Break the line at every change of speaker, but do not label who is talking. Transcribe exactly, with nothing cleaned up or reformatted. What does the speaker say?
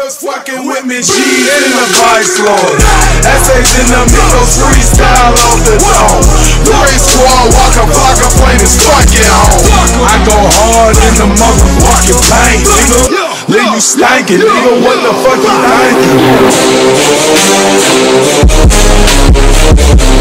niggas fucking with me, G in the vice lord. Essays in the middle, freestyle off the dome. Three squad, Waka Flocka Flame is fucking on. I go hard in the motherfucking paint, nigga. Leave you stankin', nigga, what the fuck you thinking?